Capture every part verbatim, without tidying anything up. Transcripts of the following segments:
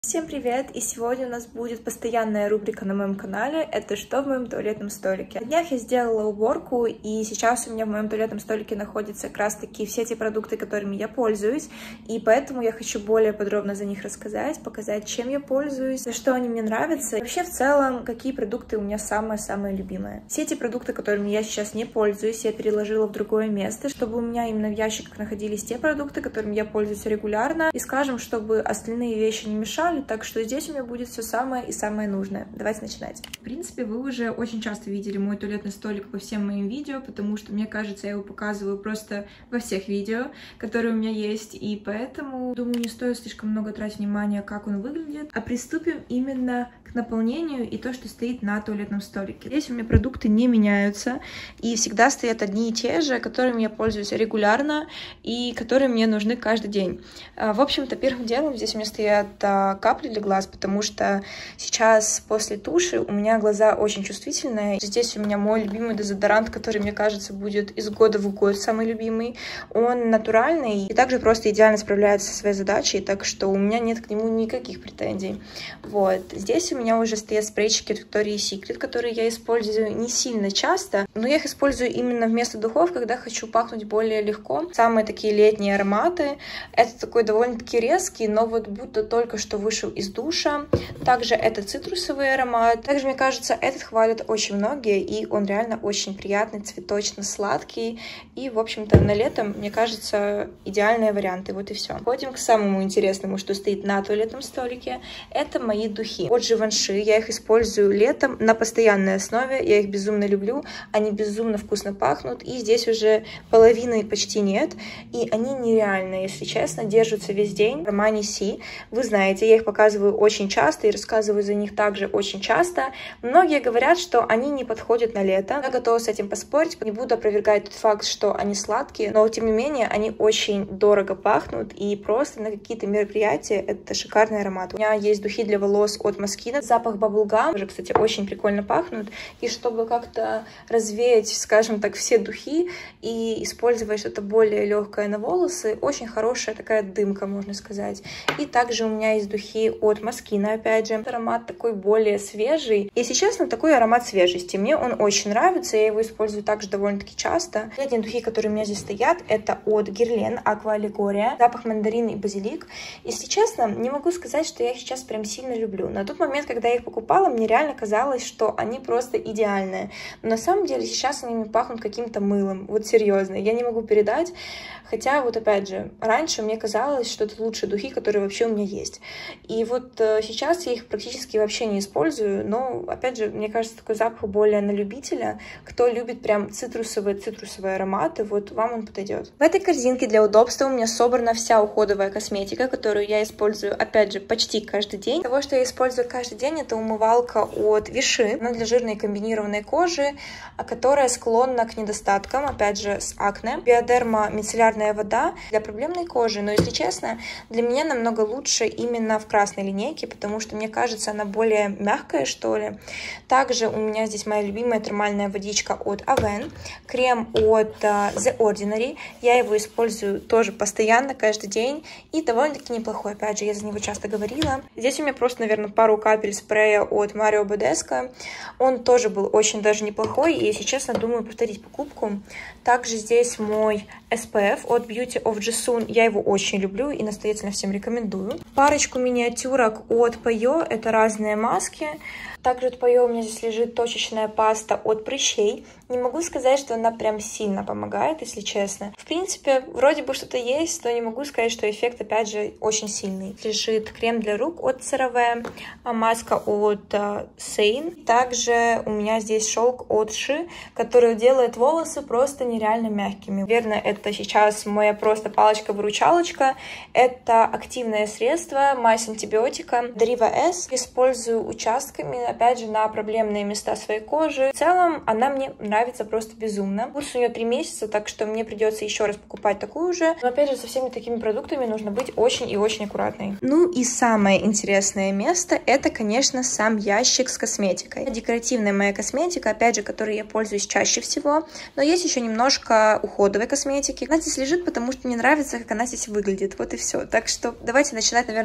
Всем привет! И сегодня у нас будет постоянная рубрика на моем канале «Это что в моем туалетном столике?». На днях я сделала уборку, и сейчас у меня в моем туалетном столике находятся как раз таки все те продукты, которыми я пользуюсь, и поэтому я хочу более подробно за них рассказать, показать, чем я пользуюсь, за что они мне нравятся, и вообще в целом, какие продукты у меня самые-самые любимые. Все эти продукты, которыми я сейчас не пользуюсь, я переложила в другое место, чтобы у меня именно в ящиках находились те продукты, которыми я пользуюсь регулярно, и, скажем, чтобы остальные вещи не мешали. Так что здесь у меня будет все самое и самое нужное. Давайте начинать. В принципе, вы уже очень часто видели мой туалетный столик по всем моим видео, потому что, мне кажется, я его показываю просто во всех видео, которые у меня есть, и поэтому, думаю, не стоит слишком много тратить внимания, как он выглядит, а приступим именно к наполнению и то, что стоит на туалетном столике. Здесь у меня продукты не меняются, и всегда стоят одни и те же, которыми я пользуюсь регулярно и которые мне нужны каждый день. В общем-то, первым делом здесь у меня стоят капли для глаз, потому что сейчас после туши у меня глаза очень чувствительные. Здесь у меня мой любимый дезодорант, который, мне кажется, будет из года в год самый любимый. Он натуральный и также просто идеально справляется со своей задачей, так что у меня нет к нему никаких претензий. Вот. Здесь у меня уже стоят спрейчики от Victoria's Secret, которые я использую не сильно часто, но я их использую именно вместо духов, когда хочу пахнуть более легко. Самые такие летние ароматы. Это такой довольно-таки резкий, но вот будто только что вышел из душа. Также это цитрусовый аромат. Также, мне кажется, этот хвалят очень многие, и он реально очень приятный, цветочно-сладкий. И, в общем-то, на лето, мне кажется, идеальные варианты. Вот и все. Ходим к самому интересному, что стоит на туалетном столике. Это мои духи от Givenchy. Я их использую летом на постоянной основе. Я их безумно люблю. Они безумно вкусно пахнут. И здесь уже половины почти нет. И они нереальные, если честно. Держатся весь день. Armani Sea. Вы знаете, я их показываю очень часто и рассказываю за них также очень часто. Многие говорят, что они не подходят на лето. Я готова с этим поспорить. Не буду опровергать тот факт, что они сладкие, но тем не менее они очень дорого пахнут, и просто на какие-то мероприятия это шикарный аромат. У меня есть духи для волос от Moschino. Запах Bubblegum тоже, кстати, очень прикольно пахнут. И чтобы как-то развеять, скажем так, все духи и использовать что-то более легкое на волосы, очень хорошая такая дымка, можно сказать. И также у меня есть духи от Moschino, опять же. Аромат такой более свежий. Если честно, такой аромат свежести. Мне он очень нравится, я его использую также довольно-таки часто. Последние духи, которые у меня здесь стоят, это от Guerlain Aqua Allegoria. Запах мандарин и базилик. Если честно, не могу сказать, что я их сейчас прям сильно люблю. На тот момент, когда я их покупала, мне реально казалось, что они просто идеальные. Но на самом деле сейчас они мне пахнут каким-то мылом. Вот серьезно, я не могу передать. Хотя, вот опять же, раньше мне казалось, что это лучшие духи, которые вообще у меня есть. И вот э, сейчас я их практически вообще не использую, но, опять же, мне кажется, такой запах более на любителя. Кто любит прям цитрусовые, цитрусовые ароматы, вот вам он подойдет. В этой корзинке для удобства у меня собрана вся уходовая косметика, которую я использую, опять же, почти каждый день. Того, что я использую каждый день, это умывалка от Vichy. Она для жирной комбинированной кожи, которая склонна к недостаткам, опять же, с акне. Биодерма мицеллярная вода для проблемной кожи, но, если честно, для меня намного лучше именно в красной линейке, потому что, мне кажется, она более мягкая, что ли. Также у меня здесь моя любимая термальная водичка от Avène, крем от uh, The Ordinary. Я его использую тоже постоянно, каждый день, и довольно-таки неплохой. Опять же, я за него часто говорила. Здесь у меня просто, наверное, пару капель спрея от Mario Badescu. Он тоже был очень даже неплохой, и, если честно, думаю повторить покупку. Также здесь мой эс пи эф от Beauty of Jisoo. Я его очень люблю и настоятельно всем рекомендую. Парочку миниатюрок от Пойо. Это разные маски. Также от Пойо у меня здесь лежит точечная паста от прыщей. Не могу сказать, что она прям сильно помогает, если честно. В принципе, вроде бы что-то есть, но не могу сказать, что эффект, опять же, очень сильный. Лежит крем для рук от CeraVe, маска от uh, Seine. Также у меня здесь шелк от Ши, который делает волосы просто нереально мягкими. Наверное, это сейчас моя просто палочка-выручалочка. Это активное средство, мазь антибиотика Deriva S. Использую участками, опять же, на проблемные места своей кожи. В целом, она мне нравится просто безумно. Курс у нее три месяца, так что мне придется еще раз покупать такую же. Но, опять же, со всеми такими продуктами нужно быть очень и очень аккуратной. Ну и самое интересное место — это, конечно, сам ящик с косметикой. Это декоративная моя косметика, опять же, которой я пользуюсь чаще всего. Но есть еще немножко уходовой косметики. Она здесь лежит, потому что мне нравится, как она здесь выглядит. Вот и все. Так что давайте начинать, наверное, с большого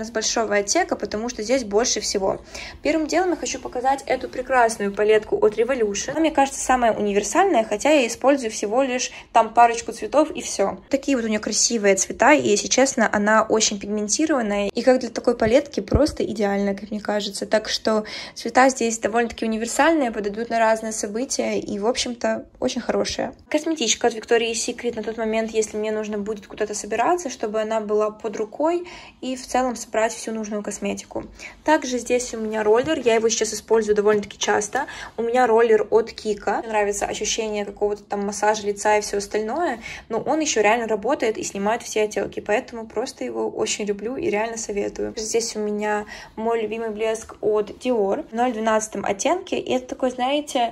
дешевая тека, потому что здесь больше всего. Первым делом я хочу показать эту прекрасную палетку от Revolution. Она, мне кажется, самая универсальная, хотя я использую всего лишь там парочку цветов и все. Такие вот у нее красивые цвета, и, если честно, она очень пигментированная, и как для такой палетки просто идеально, как мне кажется. Так что цвета здесь довольно-таки универсальные, подойдут на разные события, и, в общем-то, очень хорошие. Косметичка от Victoria's Secret на тот момент, если мне нужно будет куда-то собираться, чтобы она была под рукой, и в целом собрать всю нужную косметику. Также здесь у меня роллер, я его сейчас использую довольно-таки часто. У меня роллер от Кика. Мне нравится ощущение какого-то там массажа лица и все остальное, но он еще реально работает и снимает все отеки, поэтому просто его очень люблю и реально советую. Здесь у меня мой любимый блеск от Dior в ноль двенадцать оттенке, и это такой, знаете,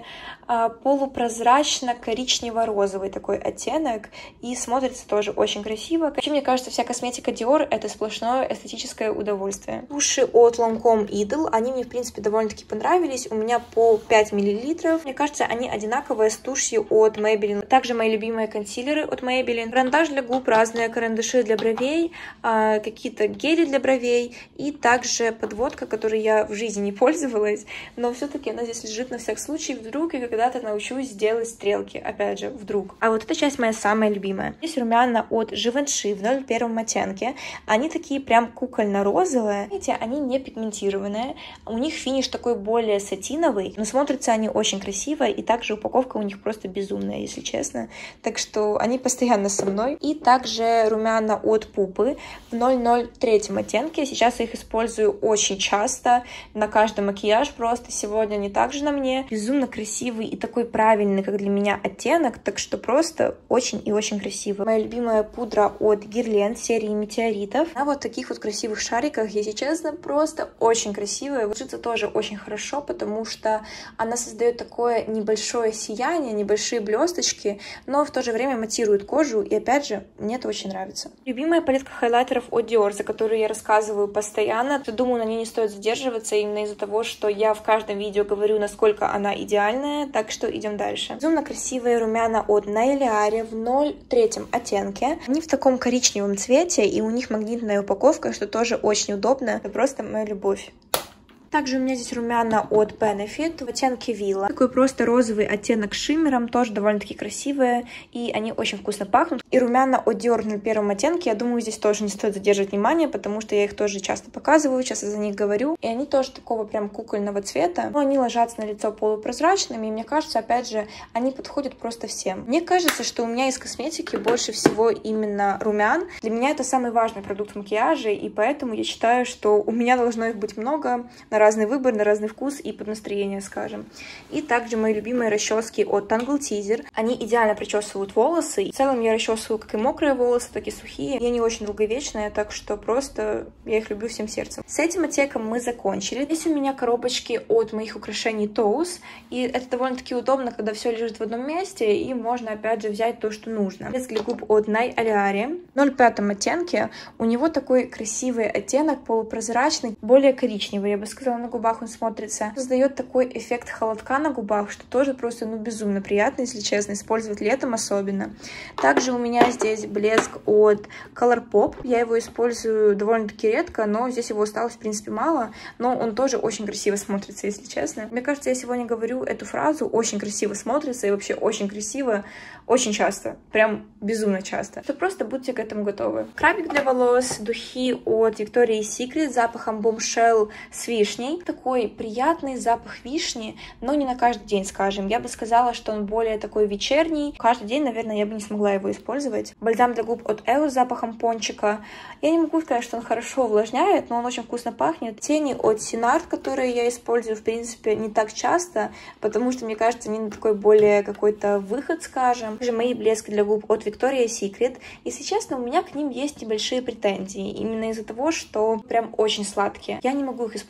полупрозрачно-коричнево-розовый такой оттенок, и смотрится тоже очень красиво. Вообще, мне кажется, вся косметика Dior — это сплошное эстетическое удовольствие. Туши от Lancome Idol, они мне, в принципе, довольно-таки понравились. У меня по пять миллилитров. Мне кажется, они одинаковые с тушью от Maybelline. Также мои любимые консилеры от Maybelline. Карандаш для губ, разные карандаши для бровей, какие-то гели для бровей, и также подводка, которой я в жизни не пользовалась, но все-таки она здесь лежит на всякий случай, вдруг и когда-то научусь делать стрелки, опять же, вдруг. А вот эта часть моя самая любимая. Здесь румяна от Givenchy в ноль один оттенке. Они такие прям кукольно-розовые. Видите, они не пигментированные. У них финиш такой более сатиновый, но смотрятся они очень красиво, и также упаковка у них просто безумная, если честно. Так что они постоянно со мной. И также румяна от Пупы в ноль ноль три оттенке. Сейчас я их использую очень часто, на каждый макияж просто. Сегодня они также на мне. Безумно красивый и такой правильный, как для меня, оттенок, так что просто очень и очень красиво. Моя любимая пудра от Guerlain серии Метеоритов. На вот таких вот красивых шариках, если честно, просто очень красивая. Ложится тоже очень хорошо, потому что она создает такое небольшое сияние, небольшие блесточки, но в то же время матирует кожу, и опять же, мне это очень нравится. Любимая палетка хайлайтеров от Dior, за которую я рассказываю постоянно. Думаю, на ней не стоит задерживаться, именно из-за того, что я в каждом видео говорю, насколько она идеальная, так что идем дальше. Безумно красивые румяна от Nailiare в ноль три оттенке. Они в таком коричневом цвете, и у них магнитная упаковка, что тоже очень удобно. Это просто моя любовь. Также у меня здесь румяна от Benefit в оттенке Villa. Такой просто розовый оттенок с шиммером, тоже довольно-таки красивые, и они очень вкусно пахнут. И румяна от Dior в ноль один оттенке, я думаю, здесь тоже не стоит задерживать внимание, потому что я их тоже часто показываю, часто за них говорю. И они тоже такого прям кукольного цвета, но они ложатся на лицо полупрозрачными, и мне кажется, опять же, они подходят просто всем. Мне кажется, что у меня из косметики больше всего именно румян. Для меня это самый важный продукт макияжа, и поэтому я считаю, что у меня должно их быть много, на разный выбор, на разный вкус и под настроение, скажем. И также мои любимые расчески от Tangle Teezer. Они идеально причесывают волосы. В целом я расчесываю как и мокрые волосы, так и сухие. И они очень долговечные, так что просто я их люблю всем сердцем. С этим оттенком мы закончили. Здесь у меня коробочки от моих украшений Toes. И это довольно-таки удобно, когда все лежит в одном месте, и можно опять же взять то, что нужно. Блеск для губ от Nailiare в ноль пять оттенке. У него такой красивый оттенок, полупрозрачный, более коричневый, я бы сказала, на губах он смотрится. Создает такой эффект холодка на губах, что тоже просто, ну, безумно приятно, если честно, использовать летом особенно. Также у меня здесь блеск от Colourpop. Я его использую довольно-таки редко, но здесь его осталось, в принципе, мало. Но он тоже очень красиво смотрится, если честно. Мне кажется, я сегодня говорю эту фразу «очень красиво смотрится» и вообще очень красиво очень часто. Прям безумно часто. То просто будьте к этому готовы. Крабик для волос, духи от Victoria's Secret с запахом Bombshell с вишней. Такой приятный запах вишни, но не на каждый день, скажем. Я бы сказала, что он более такой вечерний. Каждый день, наверное, я бы не смогла его использовать. Бальзам для губ от Эо с запахом пончика. Я не могу сказать, что он хорошо увлажняет, но он очень вкусно пахнет. Тени от Sinart, которые я использую, в принципе, не так часто, потому что, мне кажется, они на такой более какой-то выход, скажем. Также мои блески для губ от Victoria's Secret. Если честно, у меня к ним есть небольшие претензии. Именно из-за того, что прям очень сладкие. Я не могу их использовать на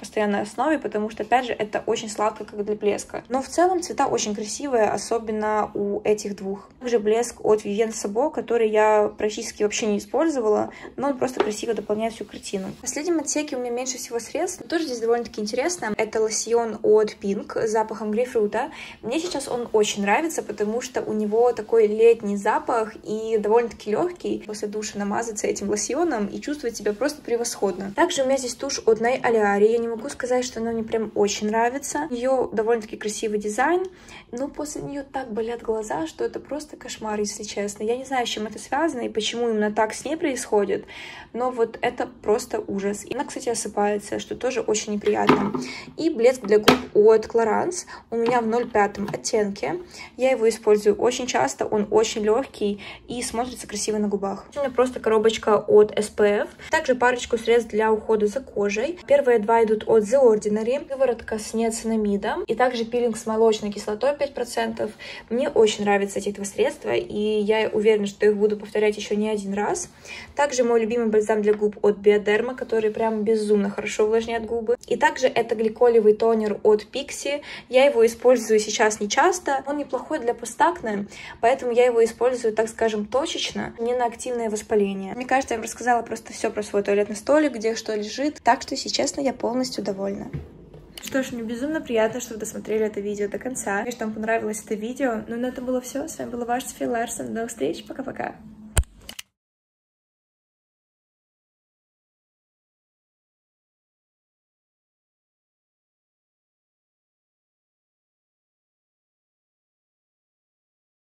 постоянной основе, потому что, опять же, это очень сладко, как для блеска. Но в целом цвета очень красивые, особенно у этих двух. Также блеск от Vivienne Sabo, который я практически вообще не использовала, но он просто красиво дополняет всю картину. В последнем отсеке у меня меньше всего средств, но тоже здесь довольно-таки интересно. Это лосьон от Pink с запахом грейпфрута. Мне сейчас он очень нравится, потому что у него такой летний запах и довольно-таки легкий. После душа намазаться этим лосьоном и чувствовать себя просто превосходно. Также у меня здесь тушь от Nay Aleari. Я не могу сказать, что она мне прям очень нравится. У нее довольно-таки красивый дизайн, но после нее так болят глаза, что это просто кошмар, если честно. Я не знаю, с чем это связано и почему именно так с ней происходит, но вот это просто ужас. И она, кстати, осыпается, что тоже очень неприятно. И блеск для губ от Clarins у меня в ноль пять оттенке. Я его использую очень часто, он очень легкий и смотрится красиво на губах. У меня просто коробочка от эс пи эф. Также парочку средств для ухода за кожей. Первые два идут от The Ordinary. Сыворотка с неоцинамидом. И также пилинг с молочной кислотой пять процентов. Мне очень нравятся эти два средства, и я уверена, что их буду повторять еще не один раз. Также мой любимый бальзам для губ от Bioderma, который прям безумно хорошо увлажняет губы. И также это гликолевый тонер от Pixi. Я его использую сейчас не часто. Он неплохой для постакне, поэтому я его использую, так скажем, точечно, не на активное воспаление. Мне кажется, я вам рассказала просто все про свой туалетный столик, где что лежит. Так что, если честно, я полностью довольна. Что ж, мне безумно приятно, что вы досмотрели это видео до конца. Если вам понравилось это видео. Ну, на этом было все. С вами была ваша София Ларсон. До новых встреч. Пока-пока.